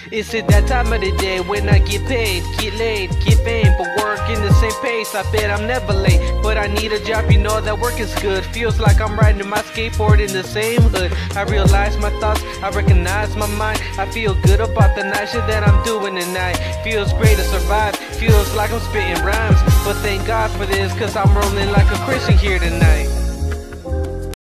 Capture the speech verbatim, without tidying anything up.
Is it that time of the day when I get paid, get laid, get fame, but work in the same pace? I bet I'm never late, but I need a job, you know that work is good. Feels like I'm riding my skateboard in the same hood. I realize my thoughts, I recognize my mind. I feel good about the nice shit that I'm doing tonight. Feels great to survive, feels like I'm spitting rhymes. But thank God for this, cause I'm rolling like a Christian here tonight.